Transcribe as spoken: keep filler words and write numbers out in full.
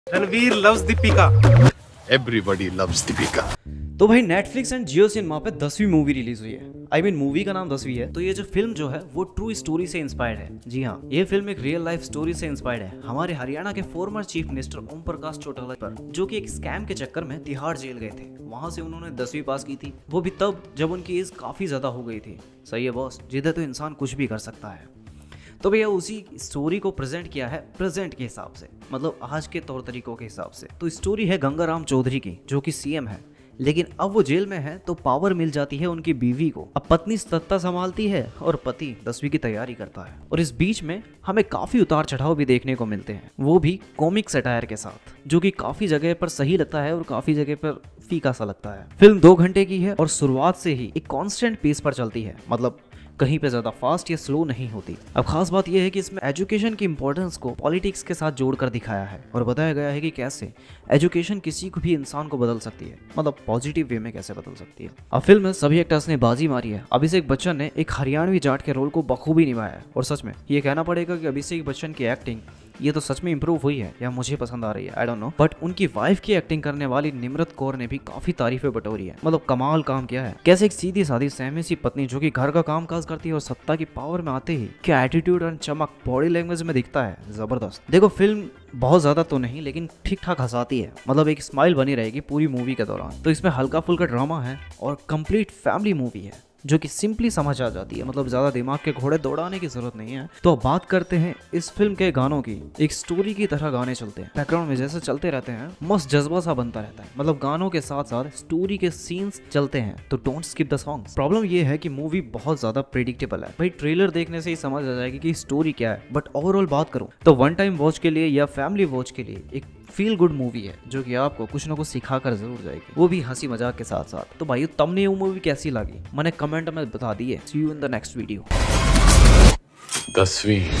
Ranveer loves Deepika. Everybody loves Deepika. तो भाई Netflix and Jio cinema पे दसवीं मूवी रिलीज हुई है। आई मीन मूवी का नाम दसवीं है। तो ये जो फिल्म जो है वो ट्रू स्टोरी से इंस्पायर्ड है। जी हाँ, ये फिल्म एक रियल लाइफ स्टोरी से इंस्पायर्ड है। हमारे हरियाणा के former chief minister Om Prakash Chautala पर, जो कि एक स्कैम के चक्कर में तिहाड़ जेल गए थे। वहां से उन्होंने दसवीं पास की थी, वो भी तब जब उनकी एज काफी ज्यादा हो गई थी। सही है बॉस, जिधर तो इंसान कुछ भी कर सकता है। तो भैया उसी स्टोरी को प्रेजेंट किया है प्रेजेंट के हिसाब से, मतलब आज के तौर तरीकों के हिसाब से। तो स्टोरी है गंगाराम चौधरी की, जो कि सीएम है, लेकिन अब वो जेल में है तो पावर मिल जाती है उनकी बीवी को। अब पत्नी सत्ता संभालती है और पति दसवीं की तैयारी करता है। और इस बीच में हमें काफी उतार चढ़ाव भी देखने को मिलते हैं, वो भी कॉमिक सटायर के साथ, जो कि काफी जगह पर सही लगता है और काफी जगह पर फीका सा लगता है। फिल्म दो घंटे की है और शुरुआत से ही एक कांस्टेंट पेस पर चलती है, मतलब कहीं पे ज्यादा फास्ट या स्लो नहीं होती। अब खास बात यह है कि इसमें एजुकेशन की इंपॉर्टेंस को पॉलिटिक्स के साथ जोड़कर दिखाया है और बताया गया है कि कैसे एजुकेशन किसी को भी इंसान को बदल सकती है, मतलब पॉजिटिव वे में कैसे बदल सकती है। अब फिल्म में सभी एक्टर्स ने बाजी मारी है। अभिषेक बच्चन ने एक हरियाणवी जाट के रोल को बखूबी निभाया है और सच में ये कहना पड़ेगा कि अभिषेक बच्चन की एक्टिंग ये तो सच में इंप्रूव हुई है या मुझे पसंद आ रही है, आई डोंट नो। बट उनकी वाइफ की एक्टिंग करने वाली निम्रत कौर ने भी काफी तारीफें बटोरी है। मतलब कमाल काम किया है। कैसे एक सीधी सादी सहमी सी पत्नी जो कि घर का काम काज करती है और सत्ता की पावर में आते ही क्या एटीट्यूड और चमक बॉडी लैंग्वेज में दिखता है, जबरदस्त। देखो फिल्म बहुत ज्यादा तो नहीं, लेकिन ठीक ठाक हंसाती है, मतलब एक स्माइल बनी रहेगी पूरी मूवी के दौरान। तो इसमें हल्का फुल्का ड्रामा है और कंप्लीट फैमिली मूवी है, जो कि सिंपली समझ आ जाती है, मतलब ज्यादा दिमाग के घोड़े दौड़ाने की जरूरत नहीं है। तो अब बात करते हैं इस फिल्म के गानों की। एक स्टोरी की तरह गाने चलते हैं, बैकग्राउंड में जैसे चलते रहते हैं, मस्त जज्बा सा बनता रहता है। मतलब गानों के साथ साथ स्टोरी के सीन्स चलते हैं, तो don't skip the songs. Problem ये है कि मूवी बहुत ज्यादा प्रेडिक्टेबल है। भाई ट्रेलर देखने से ही समझ आ जाएगी कि स्टोरी क्या है, बट ओवरऑल बात करूं तो वन टाइम वॉच के लिए या फैमिली वॉच के लिए एक फील गुड मूवी है, जो कि आपको कुछ ना कुछ सिखा कर जरूर जाएगी, वो भी हंसी मजाक के साथ साथ। तो भाई तुमने ये मूवी कैसी लगी मैंने कमेंट में बता दी है। See you in the next video. दसवीं